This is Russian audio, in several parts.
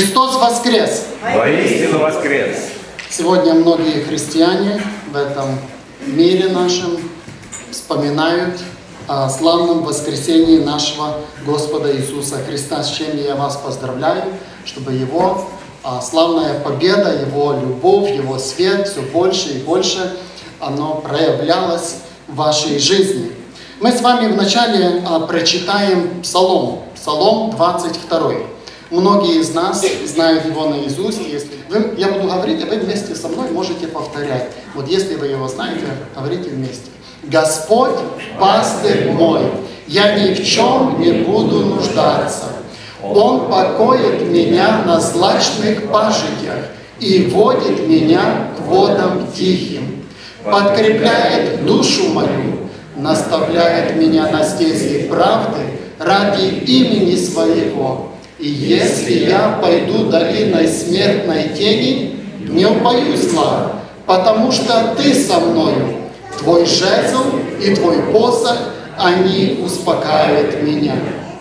Христос воскрес! Воистину воскрес! Сегодня многие христиане в этом мире нашем вспоминают о славном воскресении нашего Господа Иисуса Христа, с чем я вас поздравляю, чтобы Его славная победа, Его любовь, Его свет все больше и больше оно проявлялось в вашей жизни. Мы с вами вначале прочитаем Псалом 22. Многие из нас знают его наизусть. Я буду говорить, а вы вместе со мной можете повторять. Вот если вы его знаете, говорите вместе. Господь, пастырь мой, я ни в чем не буду нуждаться. Он покоит меня на злачных пажитях и водит меня к водам тихим. Подкрепляет душу мою, наставляет меня на стези правды ради имени своего. И если я пойду долиной смертной тени, не упоюсь зла, потому что ты со мною, твой жезл и твой посох, они успокаивают меня.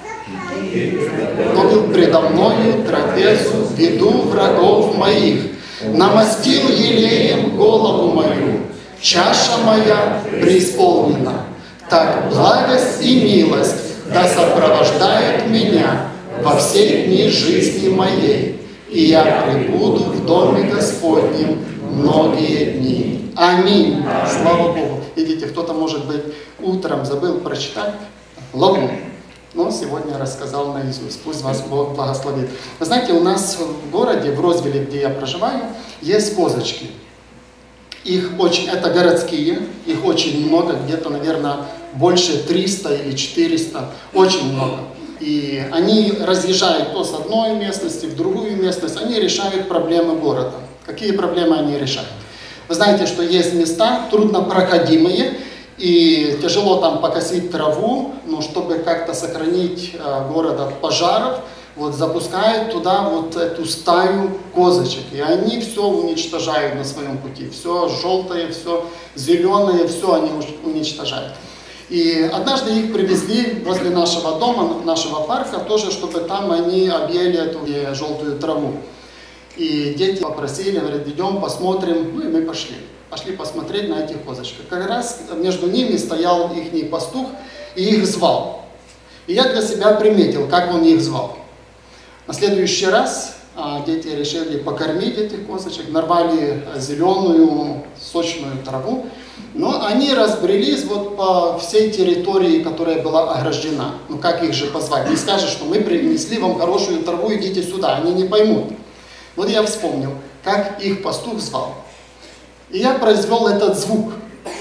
Новил предо мною трапезу, веду врагов моих, намастил елеем голову мою, чаша моя преисполнена. Так благость и милость да сопровождают меня во все дни жизни моей, и я пребуду в доме Господнем многие дни. Аминь. Слава Богу. Видите, кто-то, может быть, утром забыл прочитать главу, но сегодня рассказал наизусть. Пусть вас Бог благословит. Вы знаете, у нас в городе, в Розвилле, где я проживаю, есть козочки. Это городские, их очень много, где-то, наверное, больше 300 или 400, очень много. И они разъезжают то с одной местности в другую местность, они решают проблемы города. Какие проблемы они решают? Вы знаете, что есть места труднопроходимые, и тяжело там покосить траву, но чтобы как-то сохранить город от пожаров, вот запускают туда вот эту стаю козочек, и они все уничтожают на своем пути. Все желтое, все зеленое, все они уничтожают. И однажды их привезли возле нашего дома, нашего парка, тоже, чтобы там они объели эту желтую траву. И дети попросили, говорят, идем посмотрим, ну и мы пошли. Пошли посмотреть на этих козочек. Как раз между ними стоял их пастух и их звал. И я для себя приметил, как он их звал. На следующий раз дети решили покормить этих козочек, нарвали зеленую, сочную траву, но они разбрелись вот по всей территории, которая была ограждена. Ну как их же позвать? Не скажешь, что мы принесли вам хорошую траву, идите сюда, они не поймут. Вот я вспомнил, как их пастух звал. И я произвел этот звук.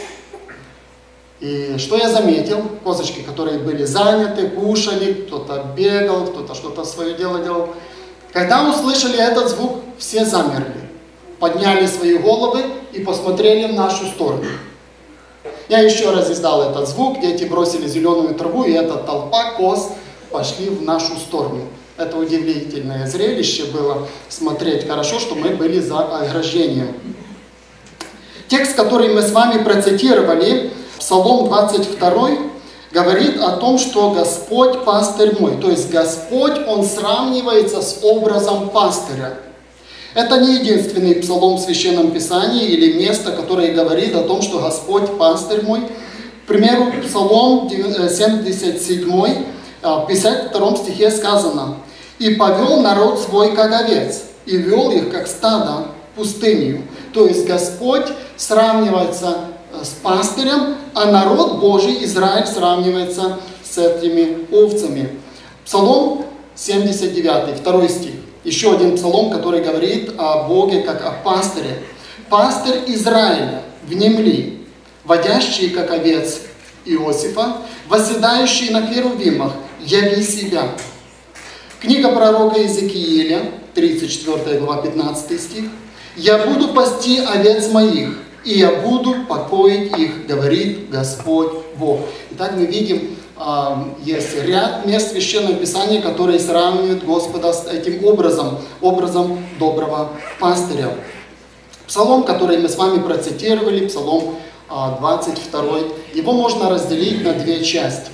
И что я заметил? Козочки, которые были заняты, кушали, кто-то бегал, кто-то что-то свое дело делал. Когда услышали этот звук, все замерли, подняли свои головы и посмотрели в нашу сторону. Я еще раз издал этот звук, дети бросили зеленую траву, и эта толпа коз пошли в нашу сторону. Это удивительное зрелище было смотреть. Хорошо, что мы были за ограждением. Текст, который мы с вами процитировали, Псалом 22, говорит о том, что Господь пастырь мой. То есть Господь, Он сравнивается с образом пастыря. Это не единственный псалом в Священном Писании или место, которое говорит о том, что Господь пастырь мой. К примеру, Псалом 77, в 52 стихе сказано: «И повел народ свой, как овец, и вел их, как стадо, пустынью». То есть Господь сравнивается с пастырем, а народ Божий, Израиль, сравнивается с этими овцами. Псалом 79, 2 стих. Еще один псалом, который говорит о Боге как о пастыре. «Пастырь Израиля, внемли, водящий, как овец Иосифа, восседающий на херувимах, яви себя». Книга пророка Иезекииля, 34 глава, 15 стих. «Я буду пасти овец моих, и я буду покоить их, говорит Господь Бог». Итак, мы видим, есть ряд мест в Священном Писании, которые сравнивают Господа с этим образом доброго пастыря. Псалом, который мы с вами процитировали, Псалом 22, его можно разделить на две части.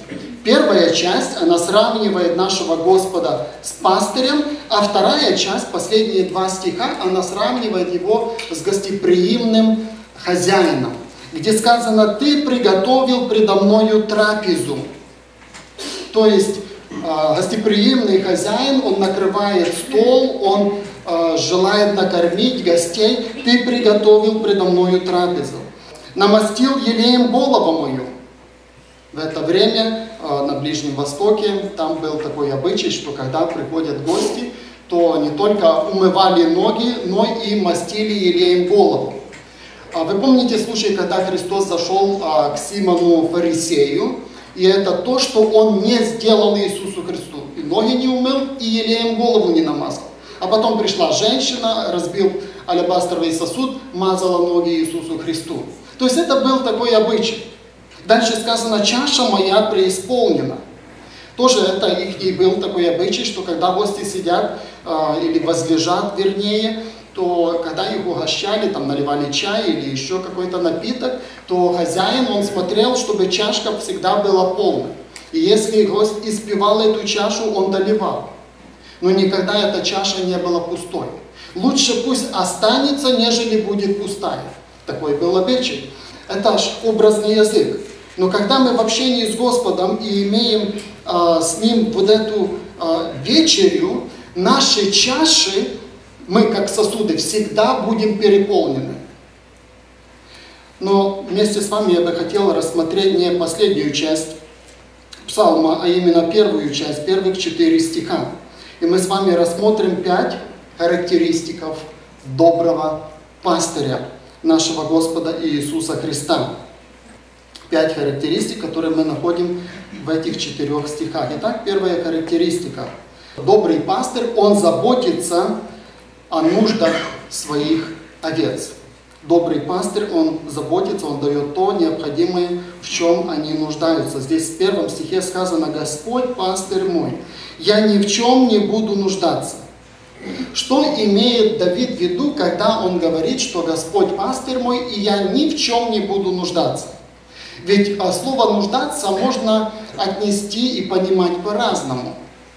Первая часть, она сравнивает нашего Господа с пастырем, а вторая часть, последние 2 стиха, она сравнивает его с гостеприимным хозяином, где сказано: «Ты приготовил предо мною трапезу». То есть гостеприимный хозяин, он накрывает стол, он желает накормить гостей. «Ты приготовил предо мною трапезу». «Намастил елеем голову мою». В это время на Ближнем Востоке там был такой обычай, что когда приходят гости, то не только умывали ноги, но и мастили елеем голову. Вы помните случай, когда Христос зашел к Симону Фарисею, и это то, что он не сделал Иисусу Христу. И ноги не умыл, и елеем голову не намазал. А потом пришла женщина, разбил алебастровый сосуд, мазала ноги Иисусу Христу. То есть это был такой обычай. Дальше сказано: «Чаша моя преисполнена». Тоже это их был такой обычай, что когда гости сидят или возлежат, вернее, то когда их угощали, там наливали чай или еще какой-то напиток, то хозяин, он смотрел, чтобы чашка всегда была полной. И если гость испивал эту чашу, он доливал. Но никогда эта чаша не была пустой. Лучше пусть останется, нежели будет пустая. Такой был обычай. Это аж образный язык. Но когда мы в общении с Господом и имеем с Ним вот эту вечерю, наши чаши, мы как сосуды, всегда будем переполнены. Но вместе с вами я бы хотел рассмотреть не последнюю часть Псалма, а именно первую часть, первых 4 стиха. И мы с вами рассмотрим 5 характеристиков доброго пастыря нашего Господа Иисуса Христа. 5 характеристик, которые мы находим в этих 4 стихах. Итак, первая характеристика. Добрый пастырь, он заботится о нуждах своих овец. Добрый пастырь, он заботится, он дает то необходимое, в чем они нуждаются. Здесь в 1 стихе сказано: «Господь пастырь мой, я ни в чем не буду нуждаться». Что имеет Давид в виду, когда он говорит, что Господь пастырь мой, и я ни в чем не буду нуждаться? Ведь слово «нуждаться» можно отнести и понимать по-разному.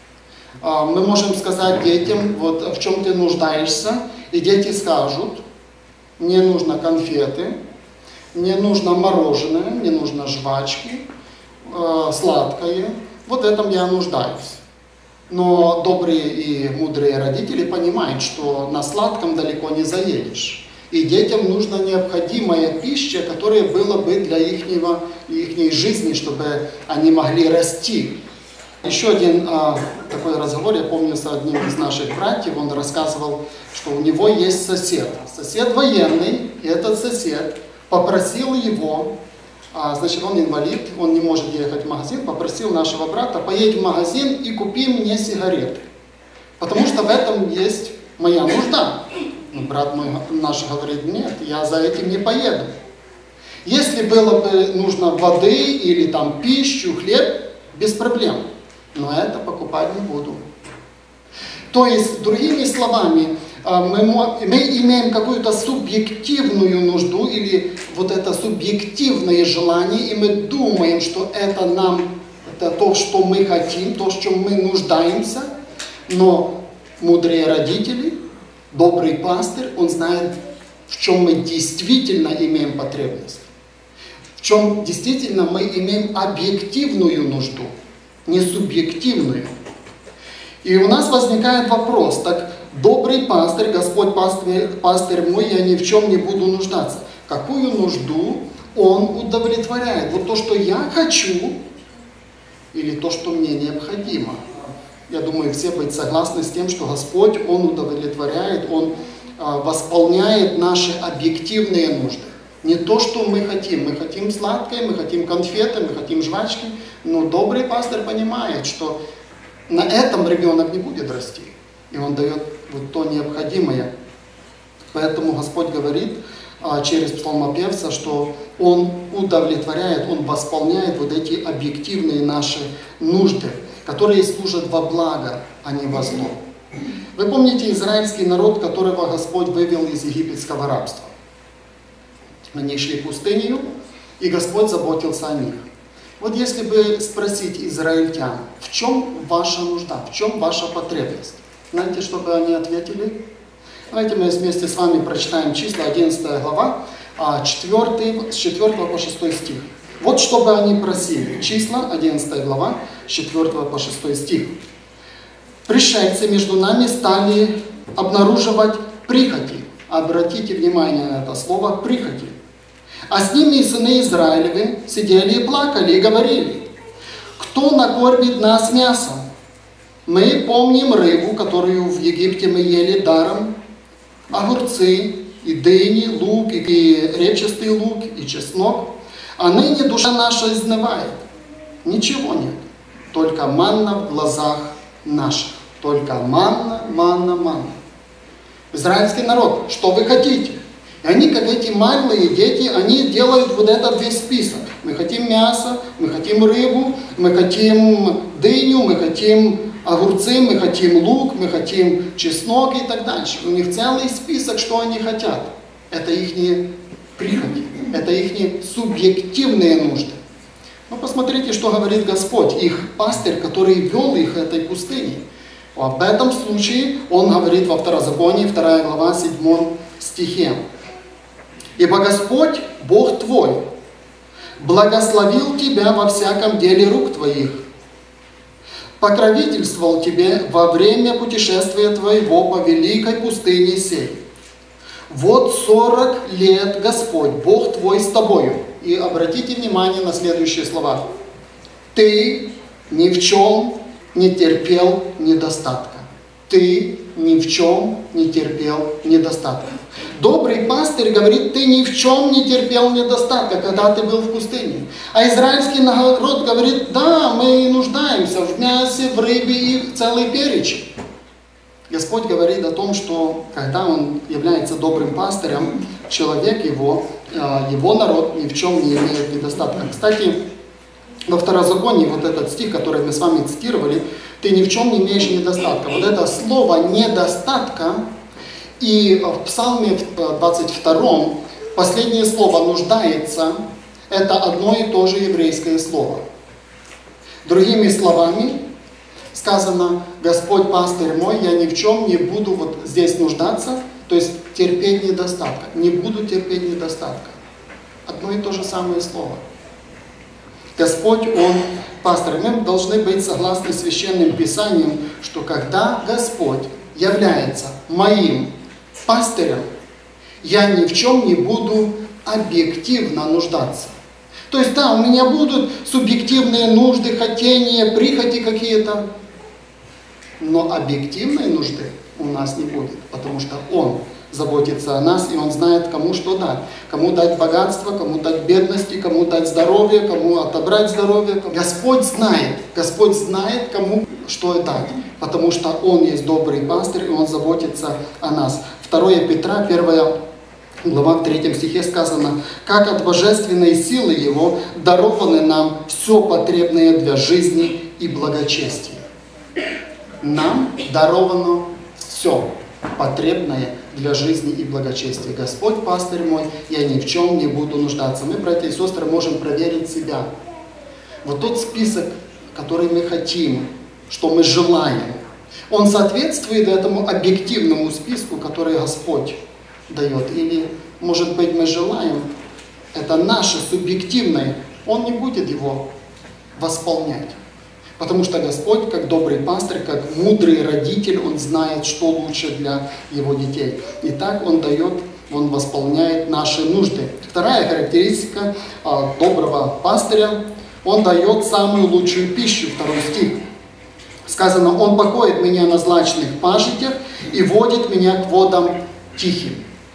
Мы можем сказать детям: вот в чем ты нуждаешься, и дети скажут: мне нужно конфеты, мне нужно мороженое, мне нужно жвачки, сладкое, вот в этом я нуждаюсь. Но добрые и мудрые родители понимают, что на сладком далеко не заедешь. И детям нужна необходимая пища, которая была бы для их жизни, чтобы они могли расти. Еще один такой разговор, я помню, с одним из наших братьев, он рассказывал, что у него есть сосед. Сосед военный, и этот сосед попросил его, значит, он инвалид, он не может ехать в магазин, попросил нашего брата: поедь в магазин и купи мне сигареты, потому что в этом есть моя нужда. Но брат мой наш говорит: нет, я за этим не поеду. Если было бы нужно воды или там пищу, хлеб, без проблем. Но это покупать не буду. То есть, другими словами, мы имеем какую-то субъективную нужду или вот это субъективное желание, и мы думаем, что это то, что мы хотим, то, в чем мы нуждаемся. Но мудрые родители, добрый пастырь, он знает, в чем мы действительно имеем потребность. В чем действительно мы имеем объективную нужду, не субъективную. И у нас возникает вопрос: так добрый пастырь, Господь пастырь мой, я ни в чем не буду нуждаться. Какую нужду Он удовлетворяет? Вот то, что я хочу, или то, что мне необходимо? Я думаю, все быть согласны с тем, что Господь, Он удовлетворяет, Он восполняет наши объективные нужды. Не то, что мы хотим. Мы хотим сладкое, мы хотим конфеты, мы хотим жвачки. Но добрый пастырь понимает, что на этом ребенок не будет расти. И он дает вот то необходимое. Поэтому Господь говорит через псалмопевца, что Он удовлетворяет, Он восполняет вот эти объективные наши нужды, которые служат во благо, а не во зло. Вы помните израильский народ, которого Господь вывел из египетского рабства? Они шли пустынью, и Господь заботился о них. Вот если бы спросить израильтян, в чем ваша нужда, в чем ваша потребность, знаете, что бы они ответили? Давайте мы вместе с вами прочитаем числа, 11 глава, с 4 по 6 стих. Вот что бы они просили. Числа, 11 глава, с 4 по 6 стих. Пришельцы между нами стали обнаруживать прихоти. Обратите внимание на это слово «прихоти». А с ними и сыны Израилевы сидели и плакали, и говорили: кто накормит нас мясом? Мы помним рыбу, которую в Египте мы ели даром, огурцы, и дыни, лук, и репчатый лук, и чеснок. А ныне душа наша изнывает. Ничего нет, только манна в глазах наших. Только манна, манна, манна. Израильский народ, что вы хотите? И они, как эти малые дети, они делают вот этот весь список. Мы хотим мясо, мы хотим рыбу, мы хотим дыню, мы хотим огурцы, мы хотим лук, мы хотим чеснок и так дальше. У них целый список, что они хотят. Это их прихоти, это их субъективные нужды. Но посмотрите, что говорит Господь, их пастырь, который вел их этой пустыне. Об этом случае он говорит во Второзаконии, 2 глава, 7 стихе. «Ибо Господь, Бог твой, благословил тебя во всяком деле рук твоих, покровительствовал тебе во время путешествия твоего по великой пустыне сей. Вот 40 лет Господь, Бог твой, с тобою». И обратите внимание на следующие слова. «Ты ни в чем не терпел недостатка». Ты ни в чем не терпел недостатка. Добрый пастырь говорит, ты ни в чем не терпел недостатка, когда ты был в пустыне. А израильский народ говорит, да, мы нуждаемся в мясе, в рыбе и целый перечень. Господь говорит о том, что когда Он является добрым пастырем, человек его народ ни в чем не имеет недостатка. Кстати, во Второзаконии вот этот стих, который мы с вами цитировали, ты ни в чем не имеешь недостатка. Вот это слово «недостатка» и в Псалме 22 последнее слово «нуждается» – это одно и то же еврейское слово. Другими словами сказано «Господь пастырь мой, я ни в чем не буду вот здесь нуждаться», то есть терпеть недостатка. Не буду терпеть недостатка. Одно и то же самое слово. Господь, Он пастырь. Мы должны быть согласны с Священным Писанием, что когда Господь является моим пастырем, я ни в чем не буду объективно нуждаться. То есть, да, у меня будут субъективные нужды, хотения, прихоти какие-то, но объективной нужды у нас не будет, потому что Он заботится о нас, и Он знает, кому что дать. Кому дать богатство, кому дать бедности, кому дать здоровье, кому отобрать здоровье. Господь знает, кому что дать, потому что Он есть добрый пастырь, и Он заботится о нас. 2 Петра, 1 глава, в 3 стихе сказано, «Как от божественной силы Его дарованы нам все потребное для жизни и благочестия». Нам даровано все потребное для жизни и благочестия. Господь, пастырь мой, я ни в чем не буду нуждаться. Мы, братья и сестры, можем проверить себя. Вот тот список, который мы хотим, что мы желаем, он соответствует этому объективному списку, который Господь дает. Или, может быть, мы желаем, это наше субъективное, Он не будет его восполнять. Потому что Господь, как добрый пастырь, как мудрый родитель, Он знает, что лучше для Его детей. И так Он дает, Он восполняет наши нужды. Вторая характеристика доброго пастыря, Он дает самую лучшую пищу, 2 стих. Сказано, Он покоит меня на злачных пажитях и водит меня к водам тихим.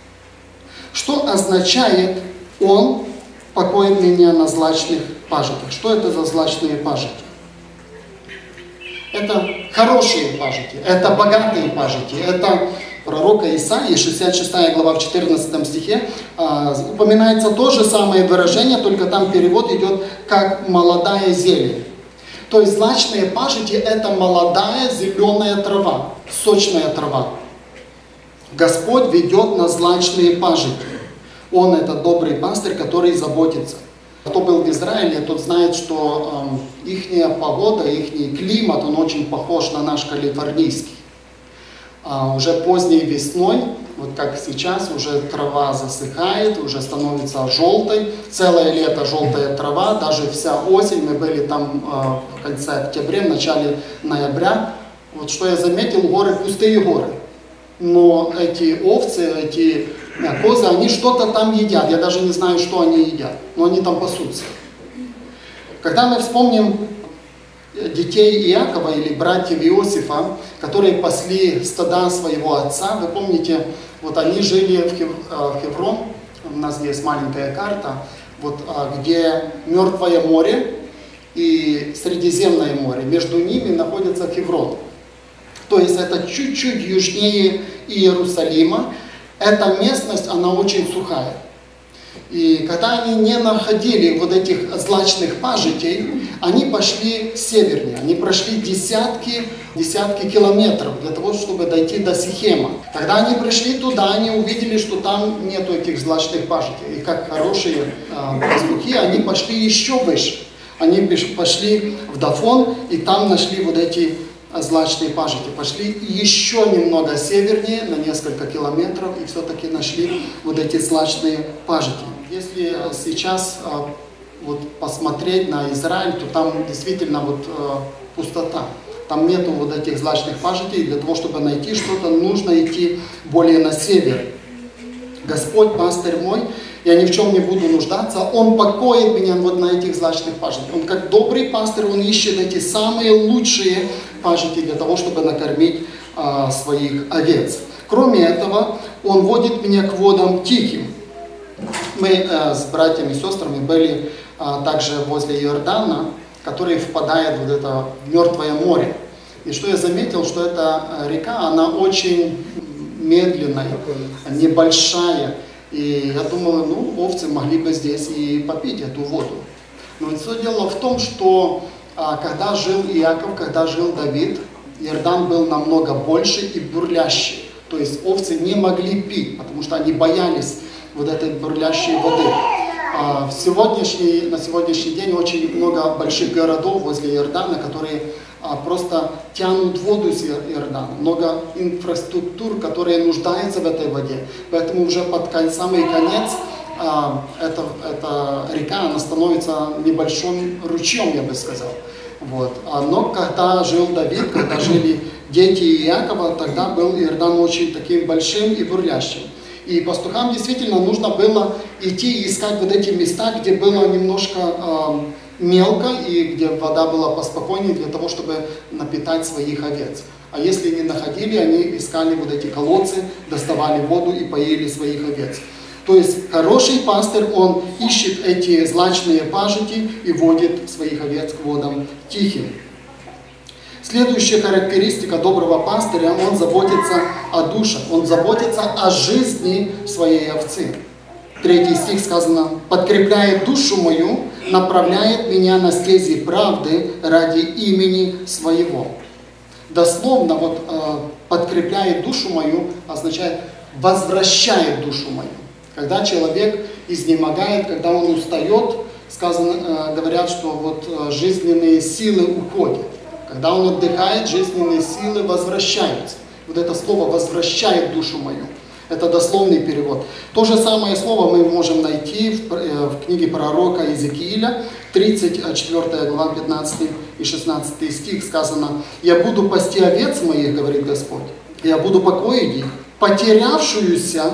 Что означает Он покоит меня на злачных пажитях? Что это за злачные пажити? Это хорошие пажити, это богатые пажити. Это пророка Исаии, 66 глава, в 14 стихе, упоминается то же самое выражение, только там перевод идет как «молодая зелень». То есть злачные пажити – это молодая зеленая трава, сочная трава. Господь ведет на злачные пажити. Он – это добрый пастырь, который заботится. Кто был в Израиле, тот знает, что ихняя погода, ихний климат, он очень похож на наш калифорнийский. Уже поздней весной, вот как сейчас, уже трава засыхает, уже становится желтой. Целое лето желтая трава, даже вся осень, мы были там в конце октября, в начале ноября. Вот что я заметил, горы, пустые горы. Но эти овцы, эти козы, они что-то там едят. Я даже не знаю, что они едят, но они там пасутся. Когда мы вспомним детей Иакова или братьев Иосифа, которые пасли стада своего отца, вы помните, вот они жили в Хеврон, у нас есть маленькая карта, вот, где Мертвое море и Средиземное море, между ними находится Хеврон. То есть это чуть-чуть южнее Иерусалима. Эта местность, она очень сухая. И когда они не находили вот этих злачных пажитей, они пошли севернее. Они прошли десятки километров для того, чтобы дойти до Сихема. Когда они пришли туда, они увидели, что там нету этих злачных пажитей. И как хорошие пастухи, они пошли еще выше. Они пошли в Дафон, и там нашли вот эти злачные пажити. Пошли еще немного севернее, на несколько километров, и все-таки нашли вот эти злачные пажити. Если сейчас вот посмотреть на Израиль, то там действительно вот пустота. Там нету вот этих злачных пажитей. Для того, чтобы найти что-то, нужно идти более на север. Господь, пастырь мой, я ни в чем не буду нуждаться, Он покоит меня вот на этих злачных пажитях. Он как добрый пастырь, Он ищет эти самые лучшие пажити для того, чтобы накормить своих овец. Кроме этого, Он водит меня к водам тихим. Мы с братьями и сестрами были также возле Иордана, который впадает в это Мертвое море. И что я заметил, что эта река, она очень медленная, небольшая. И я думал, ну, овцы могли бы здесь и попить эту воду. Но все дело в том, что когда жил Иаков, когда жил Давид, Иордан был намного больше и бурлящий. То есть овцы не могли пить, потому что они боялись вот этой бурлящей воды. На сегодняшний день очень много больших городов возле Иордана, которые просто тянут воду из Иордана. Много инфраструктур, которые нуждаются в этой воде. Поэтому уже под самый конец эта река, она становится небольшим ручьем, я бы сказал. Вот. Но когда жил Давид, когда жили дети Иакова, тогда был Иордан очень таким большим и бурлящим. И пастухам действительно нужно было идти и искать вот эти места, где было немножко мелко и где вода была поспокойнее для того, чтобы напитать своих овец. А если не находили, они искали вот эти колодцы, доставали воду и поили своих овец. То есть хороший пастырь, он ищет эти злачные пажити и водит своих овец к водам тихим. Следующая характеристика доброго пастыря, он заботится о душе, он заботится о жизни своей овцы. 3 стих сказано: «Подкрепляет душу мою, направляет меня на стези правды ради имени своего». Дословно, вот «подкрепляет душу мою» означает «возвращает душу мою». Когда человек изнемогает, когда он устает, говорят, что вот жизненные силы уходят. Когда он отдыхает, жизненные силы возвращаются. Вот это слово «возвращает душу мою». Это дословный перевод. То же самое слово мы можем найти в книге пророка Иезекииля, 34 глава, 15 и 16 стих сказано: «Я буду пасти овец моих, говорит Господь, я буду покоить их, потерявшуюся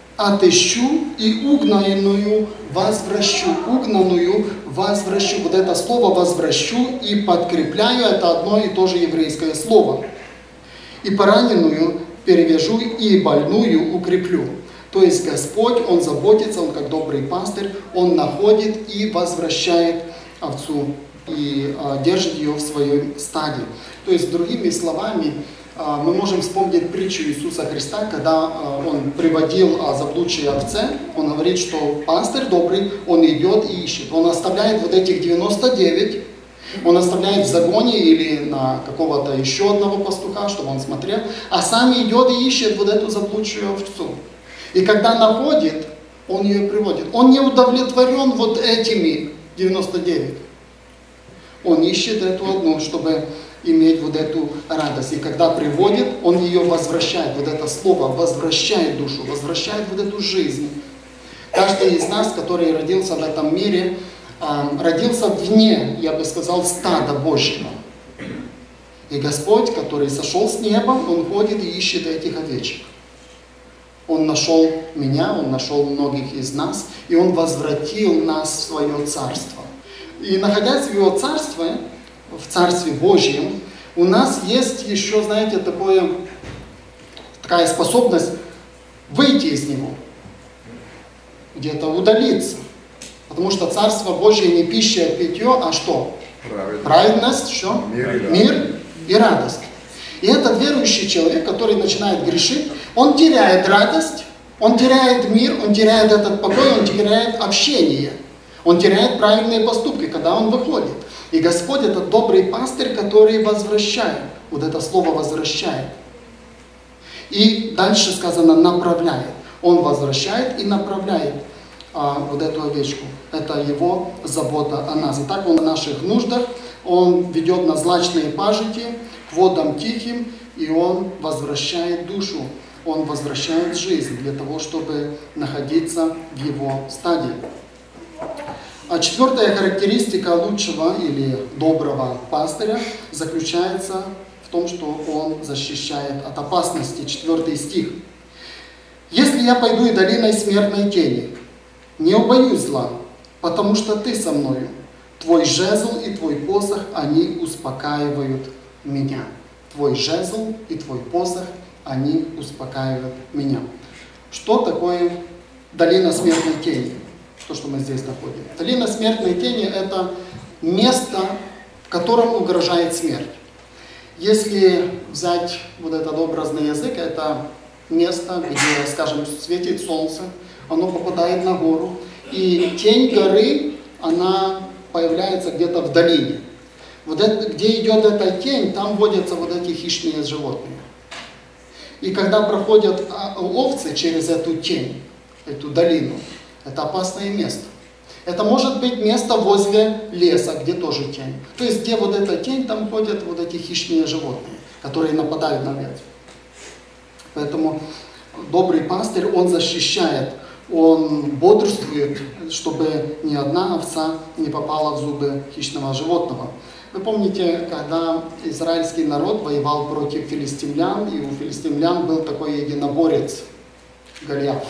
отыщу и угнанную возвращу». Угнанную возвращу. Вот это слово «возвращу» и «подкрепляю» — это одно и то же еврейское слово. «И пораненную перевяжу, и больную укреплю». То есть Господь, Он заботится, Он как добрый пастырь, Он находит и возвращает овцу и держит ее в своем стаде. То есть, другими словами, мы можем вспомнить притчу Иисуса Христа, когда Он приводил заблудшие овце. Он говорит, что пастырь добрый, он идет и ищет. Он оставляет вот этих 99, он оставляет в загоне или на какого-то еще одного пастуха, чтобы он смотрел, а сам идет и ищет вот эту заблудшую овцу. И когда находит, он ее приводит. Он не удовлетворен вот этими 99. Он ищет эту одну, чтобы иметь вот эту радость. И когда приводит, он ее возвращает. Вот это слово возвращает душу, возвращает вот эту жизнь. Каждый из нас, который родился в этом мире, родился вне, я бы сказал, стада Божьего. И Господь, который сошел с неба, Он ходит и ищет этих овечек. Он нашел меня, Он нашел многих из нас, и Он возвратил нас в свое царство. И находясь в Его царстве, в Царстве Божьем, у нас есть еще, знаете, такая способность выйти из него, где-то удалиться. Потому что Царство Божье не пища, а питье, а что? Праведность, что? Мир и радость. И этот верующий человек, который начинает грешить, он теряет радость, он теряет мир, он теряет этот покой, он теряет общение. Он теряет правильные поступки, когда он выходит. И Господь это добрый пастырь, который возвращает. Вот это слово возвращает. И дальше сказано направляет. Он возвращает и направляет вот эту овечку. Это его забота о нас. И так он о наших нуждах, он ведет на злачные пажити, к водам тихим, и он возвращает душу. Он возвращает жизнь для того, чтобы находиться в его стадии. А четвертая характеристика лучшего или доброго пастыря заключается в том, что он защищает от опасности. 4 стих. «Если я пойду и долиной смертной тени, не убоюсь зла, потому что ты со мною. Твой жезл и твой посох, они успокаивают меня». Твой жезл и твой посох, они успокаивают меня. Что такое долина смертной тени? То, что мы здесь находим. Долина смертной тени – это место, в котором угрожает смерть. Если взять вот этот образный язык, это место, где, скажем, светит солнце, оно попадает на гору, и тень горы, она появляется где-то в долине. Вот это, где идет эта тень, там водятся вот эти хищные животные. И когда проходят овцы через эту тень, эту долину, это опасное место. Это может быть место возле леса, где тоже тень. То есть, где вот эта тень, там ходят вот эти хищные животные, которые нападают на овец. Поэтому добрый пастырь, он защищает, он бодрствует, чтобы ни одна овца не попала в зубы хищного животного. Вы помните, когда израильский народ воевал против филистимлян, и у филистимлян был такой единоборец Голиаф.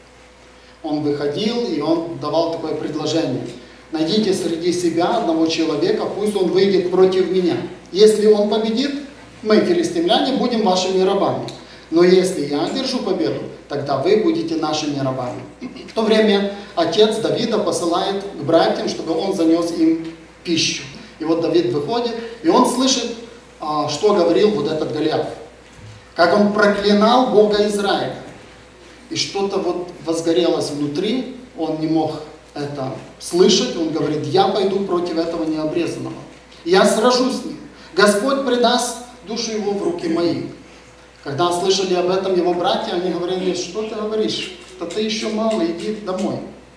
Он выходил, и он давал такое предложение. Найдите среди себя одного человека, пусть он выйдет против меня. Если он победит, мы, филистимляне, будем вашими рабами. Но если я одержу победу, тогда вы будете нашими рабами. В то время отец Давида посылает к братьям, чтобы он занес им пищу. И вот Давид выходит, и он слышит, что говорил вот этот Голиаф. Как он проклинал Бога Израиля. И что-то вот возгорелось внутри, он не мог это слышать, он говорит, я пойду против этого необрезанного. Я сражусь с ним. Господь предаст душу его в руки мои. Когда слышали об этом его братья, они говорили, что ты говоришь? Да ты еще мало, иди домой.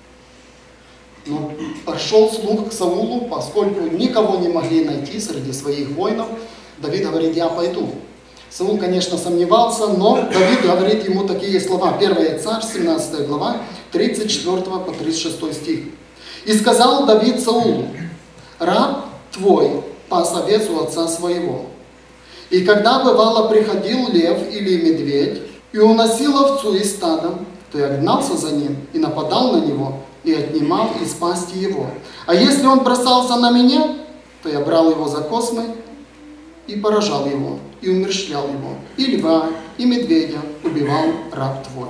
Но пошел слух к Саулу, поскольку никого не могли найти среди своих воинов, Давид говорит, я пойду. Саул, конечно, сомневался, но Давид говорит ему такие слова. 1 Царь, 17 глава, 34 по 36 стих. «И сказал Давид Саулу, раб твой пас овец у отца своего. И когда, бывало, приходил лев или медведь и уносил овцу из стада, то я гнался за ним и нападал на него, и отнимал из пасти его. А если он бросался на меня, то я брал его за космы и поражал его, и умерщвлял его, и льва, и медведя убивал раб твой».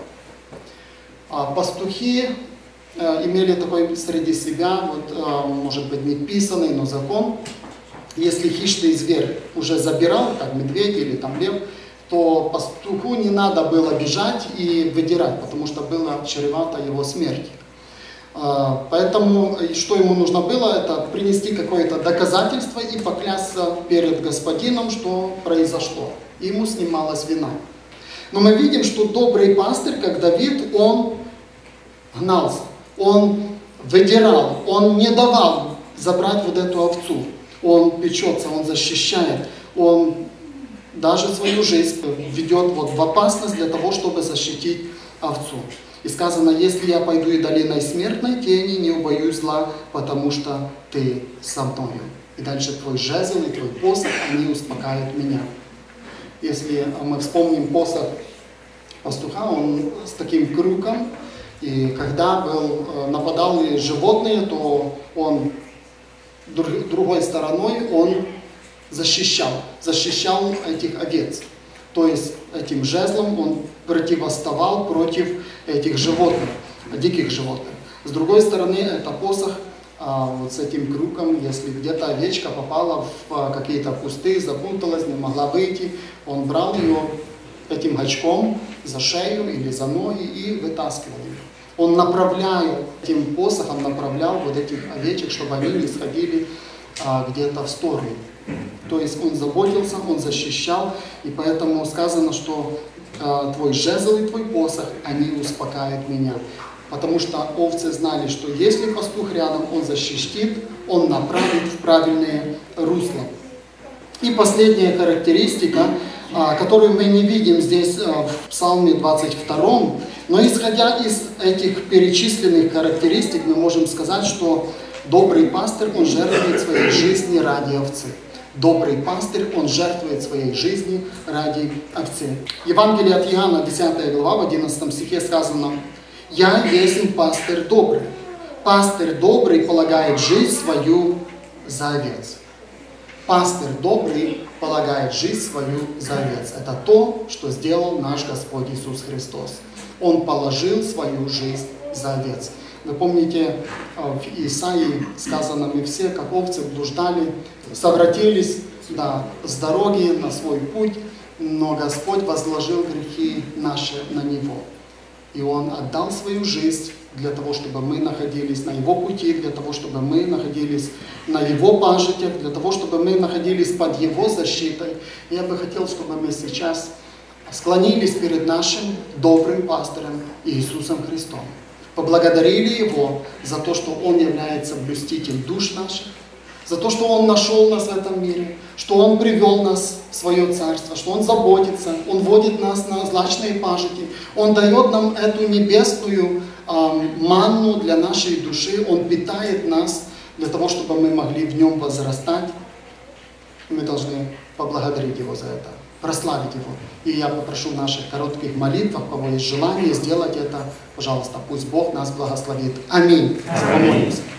Пастухи имели такой среди себя, вот, может быть, не писанный, но закон. Если хищный зверь уже забирал, как медведь или там лев, то пастуху не надо было бежать и выдирать, потому что было чревато его смертью. Поэтому, что ему нужно было, это принести какое-то доказательство и поклясться перед господином, что произошло. И ему снималась вина. Но мы видим, что добрый пастырь, как Давид, он гнался. Он выдирал, он не давал забрать вот эту овцу. Он печется, он защищает, он даже свою жизнь ведет вот в опасность для того, чтобы защитить овцу. И сказано, если я пойду и долиной смертной тени, не убоюсь зла, потому что ты со мною. И дальше твой жезл и твой посох, они успокаивают меня. Если мы вспомним посох пастуха, он с таким крюком, и когда нападали животные, то он другой стороной он защищал этих овец. То есть этим жезлом он противоставал против этих животных, диких животных. С другой стороны, это посох вот с этим крюком, если где-то овечка попала в какие-то кусты, запуталась, не могла выйти, он брал ее этим гачком за шею или за ноги и вытаскивал ее. Он направлял, этим посохом направлял вот этих овечек, чтобы они не сходили где-то в сторону. То есть он заботился, он защищал, и поэтому сказано, что твой жезл и твой посох, они успокаивают меня. Потому что овцы знали, что если пастух рядом, он защитит, он направит в правильное русло. И последняя характеристика, которую мы не видим здесь в Псалме 22, но исходя из этих перечисленных характеристик, мы можем сказать, что добрый пастырь, он жертвует своей жизни ради овцы. Добрый пастырь, он жертвует своей жизни ради овцы. Евангелие от Иоанна, 10 глава, в 11 стихе сказано: «Я есть пастырь добрый. Пастырь добрый полагает жизнь свою за овец». Пастырь добрый полагает жизнь свою за овец. Это то, что сделал наш Господь Иисус Христос. Он положил свою жизнь за овец. Вы помните, в Исаии сказано, мы все, как овцы, блуждали, совратились с дороги на свой путь, но Господь возложил грехи наши на Него. И Он отдал свою жизнь для того, чтобы мы находились на Его пути, для того, чтобы мы находились на Его пажитях, для того, чтобы мы находились под Его защитой. И я бы хотел, чтобы мы сейчас склонились перед нашим добрым пастырем Иисусом Христом. Поблагодарили Его за то, что Он является блюстителем душ наших, за то, что Он нашел нас в этом мире, что Он привел нас в Свое Царство, что Он заботится, Он водит нас на злачные пажити, Он дает нам эту небесную манну для нашей души, Он питает нас для того, чтобы мы могли в Нем возрастать. Мы должны поблагодарить Его за это, прославить Его. И я попрошу в наших коротких молитвах, у кого есть желание сделать это, пожалуйста, пусть Бог нас благословит. Аминь. Помолимся.